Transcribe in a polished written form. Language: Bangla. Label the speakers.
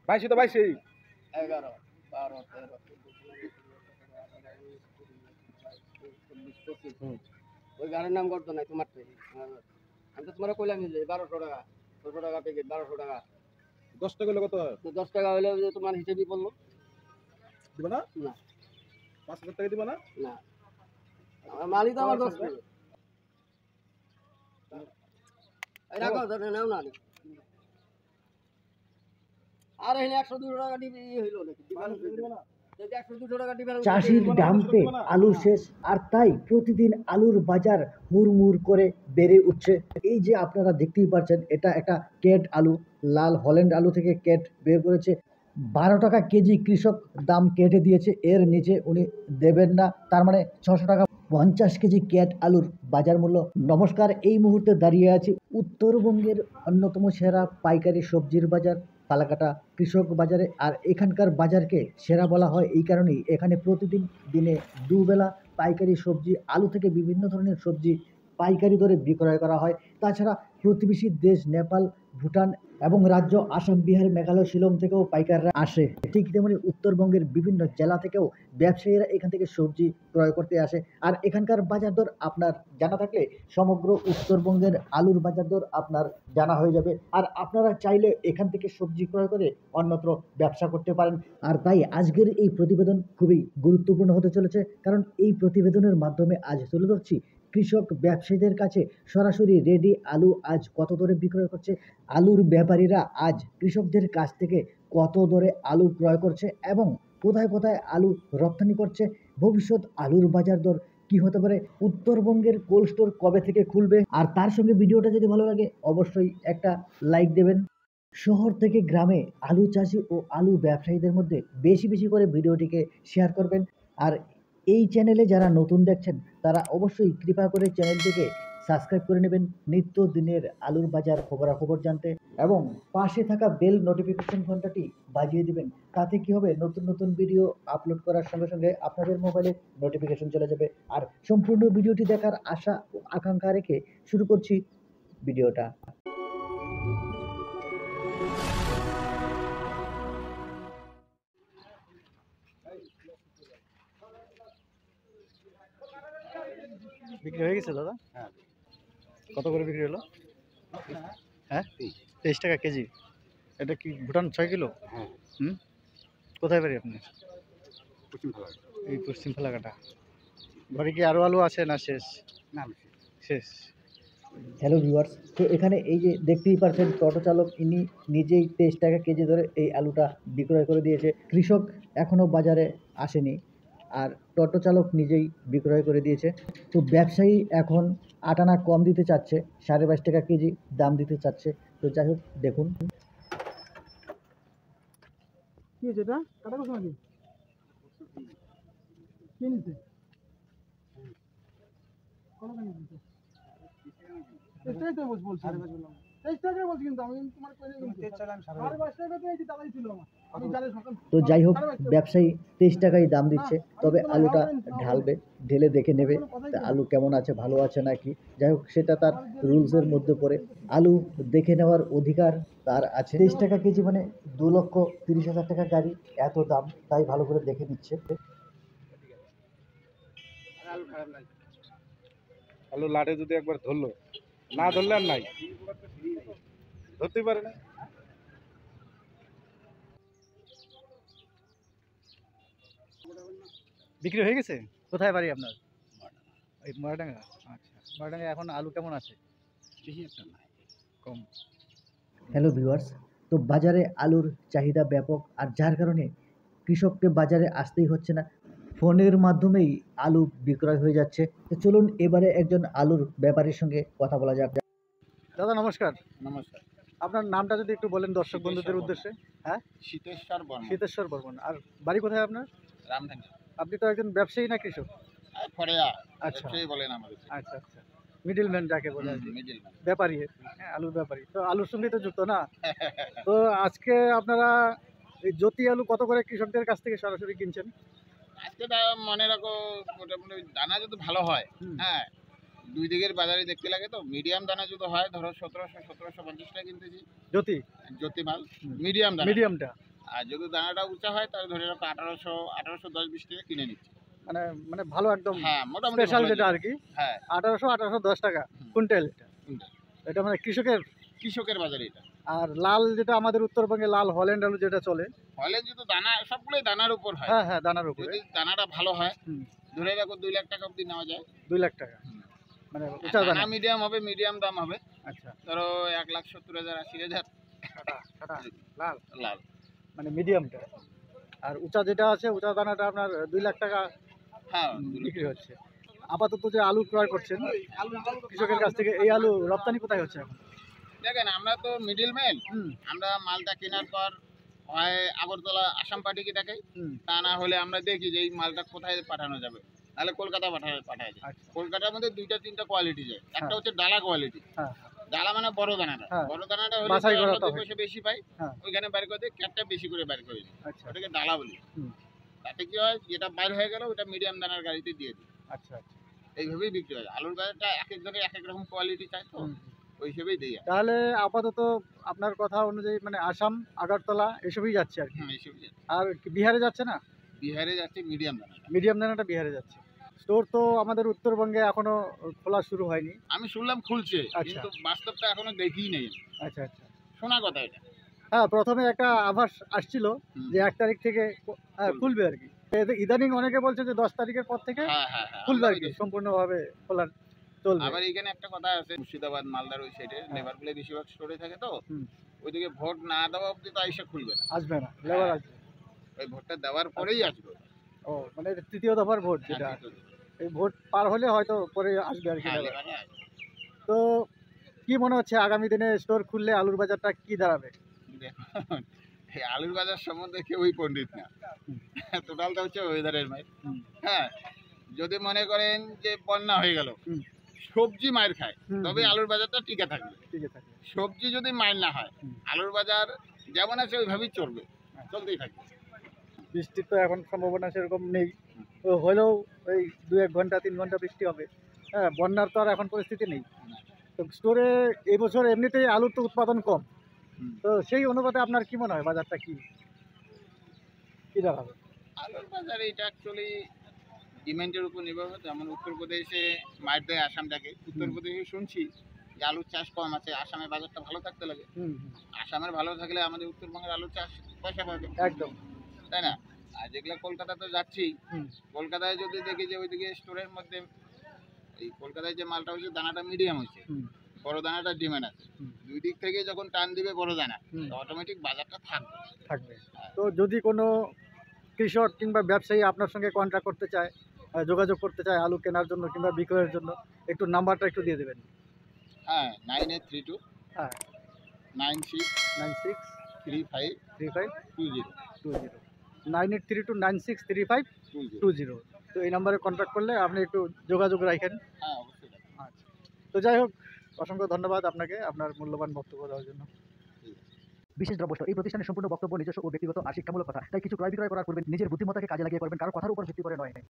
Speaker 1: 22 তো 22
Speaker 2: 11 12 13 ওই গাড়ির নাম করতো না তোমার আমি তো তোমার কইলাম যে 1200 টাকা 1600 টাকা প্যাকেট 1200 টাকা
Speaker 1: 10 টাকা হলে কত হয়?
Speaker 2: তো 10 টাকা হলে যে তোমার হিসেবই পড়লো
Speaker 1: দিবা না?
Speaker 2: না
Speaker 1: 5000 টাকা দিবা না?
Speaker 2: না আমার মালই তো আমার 10 টাকা এই রাখো ধরে নাও না আর এখানে 100 টাকা দিবি হইলো নাকি দিবা না 100 টাকা দিবেন
Speaker 3: চাষির ডাম্পে আলু শেষ, আর তাই প্রতিদিন আলুর বাজার হুড়মুড় করে বেড়ে উঠছে। এই যে আপনারা দেখতেই পাচ্ছেন, এটা একটা ক্যাট আলু, লাল হল্যান্ড আলু থেকে ক্যাট বের করেছে। 12 টাকা কেজি কৃষক দাম কেটে দিয়েছে, এর নিচে উনি দেবেন না। তার মানে 600 টাকা 50 কেজি ক্যাট আলুর বাজার মূল্য। নমস্কার, এই মুহূর্তে দাঁড়িয়ে আছি উত্তরবঙ্গের অন্যতম সেরা পাইকারি সবজির বাজার ফালাকাটা কৃষক বাজারে। আর এখানকার বাজারকে সেরা বলা হয় এই কারণেই, এখানে প্রতিদিন দিনে দুবেলা পাইকারি সবজি, আলু থেকে বিভিন্ন ধরনের সবজি পাইকারি দরে বিক্রয় করা হয়। তাছাড়া প্রতিবেশী দেশ নেপাল, ভুটান এবং রাজ্য আসাম, বিহার, মেঘালয়, শিলং থেকেও পাইকাররা আসে। ঠিক তেমনি উত্তরবঙ্গের বিভিন্ন জেলা থেকেও ব্যবসায়ীরা এখান থেকে সবজি ক্রয় করতে আসে। আর এখানকার বাজার দর আপনার জানা থাকলে সমগ্র উত্তরবঙ্গের আলুর বাজার দর আপনার জানা হয়ে যাবে। আর আপনারা চাইলে এখান থেকে সবজি ক্রয় করে অন্যত্র ব্যবসা করতে পারেন। আর তাই আজকের এই প্রতিবেদন খুবই গুরুত্বপূর্ণ হতে চলেছে, কারণ এই প্রতিবেদনের মাধ্যমে আজ তুলে ধরছি কৃষক ব্যবসায়ীদের কাছে সরাসরি রেডি আলু আজ কত দরে বিক্রয় করছে, আলুর ব্যাপারীরা আজ কৃষকদের কাছ থেকে কত দরে আলু ক্রয় করছে এবং কোথায় কোথায় আলু রপ্তানি করছে, ভবিষ্যৎ আলুর বাজার দর কি হতে পারে, উত্তরবঙ্গের কোল্ড স্টোর কবে থেকে খুলবে। আর তার সঙ্গে ভিডিওটা যদি ভালো লাগে অবশ্যই একটা লাইক দেবেন। শহর থেকে গ্রামে আলু চাষি ও আলু ব্যবসায়ীদের মধ্যে বেশি বেশি করে ভিডিওটিকে শেয়ার করবেন। আর এই চ্যানেলে যারা নতুন দেখছেন তারা অবশ্যই কৃপা করে চ্যানেলটিকে সাবস্ক্রাইব করে নেবেন নিত্য দিনের আলুর বাজার খবরাখবর জানতে, এবং পাশে থাকা বেল নোটিফিকেশন ঘন্টাটি বাজিয়ে দিবেন। তাতে কি হবে, নতুন নতুন ভিডিও আপলোড করার সঙ্গে সঙ্গে আপনাদের মোবাইলে নোটিফিকেশন চলে যাবে। আর সম্পূর্ণ ভিডিওটি দেখার আশা ও আকাঙ্ক্ষা রেখে শুরু করছি ভিডিওটা।
Speaker 4: বিক্রি হয়ে গেছে দাদা?
Speaker 1: হ্যাঁ।
Speaker 4: কত করে বিক্রি হলো? হ্যাঁ, 23 টাকা কেজি। এটা কি ভুটান 6 কিলো?
Speaker 1: হ্যাঁ।
Speaker 4: কোথায় বাড়ি আপনি?
Speaker 1: পশ্চিম ফালাকাটা।
Speaker 4: এই পশ্চিম ফালাকাটা। ঘরে কি আরও আলু আছে না শেষ?
Speaker 1: না
Speaker 4: শেষ।
Speaker 3: হ্যালো ভিউয়ার্স, তো এখানে এই যে দেখতেই পাচ্ছেন টোটো চালক ইনি নিজেই 23 টাকা কেজি ধরে এই আলুটা বিক্রয় করে দিয়েছে। কৃষক এখনও বাজারে আসেনি, আর টোটো চালক নিজেই বিক্রয় করে দিয়েছে। তো ব্যবসায়ী এখন 8 আনা কম দিতে চাচ্ছে, 22.5 টাকা কেজি দাম দিতে চাচ্ছে। তো যাই হোক, দেখুন
Speaker 4: কি হয়েছে এটা? কাটা কত নাকি? কে নিছে? কত টাকা নিছে? এটাই তো বলছি। 23 টাকা বলছি, কিন্তু আমি তোমার কইলে কিন্তু 22 টাকা তো এই যে দাদাই ছিল আমার। আমি জানি সকাল।
Speaker 3: তো যাই হোক, ব্যবসায়ী 23 টাকাই দাম দিচ্ছে, তবে আলুটা ঢালবে, ঢেলে দেখে নেবে তা আলু কেমন আছে, ভালো আছে নাকি। যাই হোক, সেটা তার রুলসের মধ্যে পড়ে। আলু দেখে নেওয়ার অধিকার তার আছে। 23 টাকা কেজি মানে 2,30,000 টাকা গাড়ি, এত দাম, তাই ভালো করে দেখে নিচ্ছে।
Speaker 1: আলু লাটে যদি একবার ধরলো, না ধরলে আর নাই, ধরতেই পারে না।
Speaker 4: বিক্রি হয়ে গেছে? কোথায় বাড়ি আপনার? এই ময়রাডাঙ্গা। আচ্ছা, ময়রাডাঙ্গা এখন আলু কেমন আছে? কম।
Speaker 3: হ্যালো ভিউয়ার্স, তো বাজারে আলুর চাহিদা ব্যাপক, আর যার কারণে কৃষককে বাজারে আসতেই হচ্ছে না, ফোনের মাধ্যমেই আলু বিক্রয় হয়ে যাচ্ছে। তো চলুন এবারে একজন আলুর ব্যাপারীর সঙ্গে কথা বলা যাক।
Speaker 4: দাদা নমস্কার।
Speaker 2: নমস্কার
Speaker 4: আপনার নামটা যদি একটু বলেন দর্শক বন্ধুদের উদ্দেশ্যে। হ্যাঁ,
Speaker 2: শীতেশ্বর বর্মন
Speaker 4: শীতেশ্বর বর্মন। আর বাড়ি কোথায় আপনার?
Speaker 2: রামডাঙ্গা
Speaker 4: আপনি তো একজন ব্যবসায়ী না কৃষক?
Speaker 2: ফরেয়া
Speaker 4: আচ্ছা
Speaker 2: সেই বলেন আমাদের
Speaker 4: আচ্ছা আচ্ছা, মিডিল ম্যান যাকে বলে আর কি,
Speaker 2: মিডলম্যান
Speaker 4: ব্যাপারী। হ্যাঁ, আলুর ব্যাপারী। তো আলুর সঙ্গেই তো যুক্ত না? তো আজকে আপনারা এই জ্যোতি আলু কত করে কৃষকদের কাছ থেকে সরাসরি কিনছেন?
Speaker 2: আজকে মনে রাখো মোটামুটি দানা যদি ভালো হয়, হ্যাঁ, দুই দিকের বাজারে দেখতে লাগে, তো মিডিয়াম দানা যদি হয় ধরো 1750 টাকা কিনতেছি
Speaker 4: জ্যোতি
Speaker 2: জ্যোতি মাল, মিডিয়াম দানা,
Speaker 4: মিডিয়ামটা।
Speaker 2: আর যদি দানাটা উঁচা হয় তাহলে ধরে রাখো 1810-20 টাকা কিনে নিচ্ছি।
Speaker 3: মানে মানে ভালো একদম
Speaker 2: হ্যাঁ, মোটামুটি
Speaker 3: স্পেশাল
Speaker 2: ভালো
Speaker 3: যেটা
Speaker 2: জিনিস।
Speaker 3: আর কি
Speaker 2: হ্যাঁ,
Speaker 3: 1810 টাকা কুইন্টাল এটা।
Speaker 2: কুইন্টাল।
Speaker 3: এটা মানে কৃষকের।
Speaker 2: কৃষকের বাজারে এটা।
Speaker 3: আর লাল যেটা আমাদের উত্তরবঙ্গে লাল হল্যান্ড আলু যেটা চলে,
Speaker 2: ফলে যদি দানা সবগুলোই দানার উপর হয়।
Speaker 3: হ্যাঁ হ্যাঁ দানার উপরে,
Speaker 2: যদি দানাটা ভালো হয়
Speaker 3: হুম,
Speaker 2: ধরে রাখো 2 লাখ টাকা অবধি নেওয়া যায়।
Speaker 3: 2 লাখ টাকা
Speaker 2: হুম।
Speaker 3: মানে
Speaker 2: আর
Speaker 3: উঁচা দানা।
Speaker 2: দানা মিডিয়াম হবে, মিডিয়াম দাম হবে।
Speaker 3: আচ্ছা,
Speaker 2: ধরো 1,70,000 80,000
Speaker 3: সাদা লাল
Speaker 2: লাল।
Speaker 3: মানে মিডিয়ামটা। আর উঁচা যেটা আছে উঁচা দানাটা আপনার 2 লাখ টাকা
Speaker 2: হ্যাঁ,
Speaker 3: বিক্রি হচ্ছে। আপাতত যে আলু ক্রয় করছেন কৃষকের কাছ থেকে, এই আলু রপ্তানি কোথায় হচ্ছে এখন?
Speaker 2: দেখেন আমরা তো মিডিল ম্যান।
Speaker 3: হুম
Speaker 2: আমরা মালটা কেনার পর হয় আগরতলা আসাম পার্টিকে দেখাই,
Speaker 3: হুম,
Speaker 2: তা না হলে আমরা দেখি যে এই মালটা কোথায় পাঠানো যাবে, তাহলে কলকাতা পাঠায় যায়।
Speaker 3: আচ্ছা,
Speaker 2: কলকাতার মধ্যে 2-3টা কোয়ালিটি যায়। একটা
Speaker 3: হ্যাঁ।
Speaker 2: হচ্ছে ডালা কোয়ালিটি।
Speaker 3: হ্যাঁ
Speaker 2: ডালা মানে বড় দানাটা।
Speaker 3: হ্যাঁ।
Speaker 2: বড় দানাটা হলে
Speaker 3: বাছাই করা
Speaker 2: আমরা
Speaker 3: তো
Speaker 2: 2
Speaker 3: হয়।
Speaker 2: পয়সা বেশি পাই।
Speaker 3: হ্যাঁ।
Speaker 2: ওইখানে বাইর করে দিই, ক্যাপটা বেশি করে বাইর করে দিই।
Speaker 3: আচ্ছা
Speaker 2: ওটাকে ডালা বলি।
Speaker 3: হুম।
Speaker 2: তাতে কি হয়, যেটা বাইর হয়ে গেল ওটা মিডিয়াম দানার গাড়িতে দিয়ে দিই।
Speaker 3: আচ্ছা আচ্ছা,
Speaker 2: এইভাবেই বিক্রি হয়। আলুর বাজারটা এক একজনের এক এক রকম কোয়ালিটি চাই তো,
Speaker 3: হুম।
Speaker 2: ওই হিসেবেই দিই।
Speaker 3: তাহলে আপাতত আপনার কথা অনুযায়ী মানে আসাম আগরতলা এসবই যাচ্ছে আর কি।
Speaker 2: হ্যাঁ, এইসবই যাচ্ছে।
Speaker 3: আর কি বিহারে যাচ্ছে না?
Speaker 2: বিহারে যাচ্ছে মিডিয়াম দানা।
Speaker 3: মিডিয়াম দানাটা বিহারে যাচ্ছে। স্টোর তো আমাদের উত্তরবঙ্গে এখনো খোলা শুরু হয়নি।
Speaker 2: আমি শুনলাম খুলছে,
Speaker 3: আচ্ছা।
Speaker 2: কিন্তু বাস্তবটা এখনো দেখিই নেই।
Speaker 3: আচ্ছা আচ্ছা,
Speaker 2: শোনা কথা এটা।
Speaker 3: হ্যাঁ প্রথমে একটা আভাস আসছিল
Speaker 2: হুম।
Speaker 3: যে 1 তারিখ থেকে খুলবে আর কি। ইদানিং অনেকে বলছে যে 10 তারিখের পর থেকে
Speaker 2: হ্যাঁ, হ্যাঁ, হ্যাঁ,
Speaker 3: খুলবে আর
Speaker 2: আমরাও
Speaker 3: কি,
Speaker 2: দেখি।
Speaker 3: সম্পূর্ণভাবে খোলা চলবে।
Speaker 2: আবার এখানে একটা কথা আছে, মুর্শিদাবাদ মালদার ওই সাইডে লেবারগুলো বেশিরভাগ স্টোরে থাকে তো,
Speaker 3: হুম।
Speaker 2: ওইদিকে ভোট না দেওয়া অবধি তো আইসা খুলবে না।
Speaker 3: আসবে না, লেবার আসবে।
Speaker 2: ওই ভোটটা দেওয়ার পরেই আসবে।
Speaker 3: ও মানে এটা তৃতীয় দফার ভোট
Speaker 2: হ্যাঁ,
Speaker 3: যেটা,
Speaker 2: ঠিক আছে।
Speaker 3: এই ভোট পার হলে হয়তো পরে আসবে আর কি
Speaker 2: হ্যাঁ,
Speaker 3: লেবার।
Speaker 2: লেবারে আসবে।
Speaker 3: তো কি মনে হচ্ছে আগামী দিনে স্টোর খুললে আলুর বাজারটা কি দাঁড়াবে?
Speaker 2: দেখুন, এই আলুর বাজার সম্বন্ধে কেউই পণ্ডিত না।
Speaker 3: হুম।
Speaker 2: টোটালটা হচ্ছে ওয়েদারের মাইর।
Speaker 3: হুম।
Speaker 2: হ্যাঁ, যদি মনে করেন যে বন্যা হয়ে গেল,
Speaker 3: হুম।
Speaker 2: সবজি মায়ের খায়,
Speaker 3: হুম,
Speaker 2: তবে
Speaker 3: হুম।
Speaker 2: আলুর বাজারটা টিকে থাকবে।
Speaker 3: ঠিক আছে।
Speaker 2: সবজি যদি মাইর না হয়,
Speaker 3: হুম।
Speaker 2: আলুর বাজার যেমন আছে ওইভাবেই চলবে, চলতেই থাকবে।
Speaker 3: বৃষ্টির তো এখন সম্ভাবনা সেরকম নেই, তো হলেও ওই 2-1 ঘন্টা 3 ঘন্টা বৃষ্টি হবে। হ্যাঁ, বন্যার তো আর এখন পরিস্থিতি নেই। তো স্টোরে এই বছর এমনিতেই আলুর তো উৎপাদন কম,
Speaker 2: হুম।
Speaker 3: তো সেই অনুপাতে আপনার কি মনে হয় বাজারটা কি দাঁড়াবে?
Speaker 2: আলুর বাজার এটা অ্যাকচুয়ালি ডিমান্ডের উপর নির্ভর করে। যেমন উত্তরপ্রদেশে মার দেয় আসামটাকে, উত্তরপ্রদেশে শুনছি যে আলুর চাষ কম আছে, আসামের বাজারটা ভালো থাকতে লাগে।
Speaker 3: হুম হুম,
Speaker 2: আসামের ভালো থাকলে আমাদের উত্তরবঙ্গের আলুর চাষ পয়সা পাবে,
Speaker 3: একদম।
Speaker 2: তাই না? আর যেগুলো কলকাতাতে যাচ্ছি,
Speaker 3: হুম
Speaker 2: কলকাতায় যদি দেখি যে ওইদিকে স্টোরের মধ্যে এই কলকাতায় যে মালটা হচ্ছে দানাটা মিডিয়াম হচ্ছে,
Speaker 3: হুম
Speaker 2: বড় দানাটার ডিমান্ড আছে।
Speaker 3: হুম।
Speaker 2: দুই দিক থেকে যখন টান দিবে বড় দানা,
Speaker 3: হুম।
Speaker 2: অটোমেটিক বাজারটা থাকবে।
Speaker 3: থাকবে। তো যদি কোনো কৃষক কিংবা ব্যবসায়ী আপনার সঙ্গে কন্ট্যাক্ট করতে চায়, যোগাযোগ করতে চায় আলু কেনার জন্য কিংবা বিক্রয়ের জন্য, একটু নাম্বারটা একটু দিয়ে দেবেন।
Speaker 2: হ্যাঁ, 9832
Speaker 3: হ্যাঁ,
Speaker 2: 96
Speaker 3: 96
Speaker 2: 35
Speaker 3: 35
Speaker 2: 20
Speaker 3: 20 9832 9635
Speaker 2: 20।
Speaker 3: 20। তো এই নাম্বারে কন্ট্যাক্ট করলে আপনি একটু যোগাযোগ রাখেন।
Speaker 2: হ্যাঁ, অবশ্যই।
Speaker 3: আচ্ছা, তো যাই হোক, অসংখ্য ধন্যবাদ আপনাকে আপনার মূল্যবান বক্তব্য দেওয়ার জন্য। বিশেষ দ্রব্য এই প্রতিষ্ঠানের সম্পূর্ণ বক্তব্য নিজস্ব ও ব্যক্তিগত আর শিক্ষামূলক কথা, তাই কিছু ক্রয় বিক্রয় করার পূর্বে নিজের বুদ্ধিমত্তাকে কাজে লাগিয়ে করবেন, কারো কথার উপর ভিত্তি করে নয়।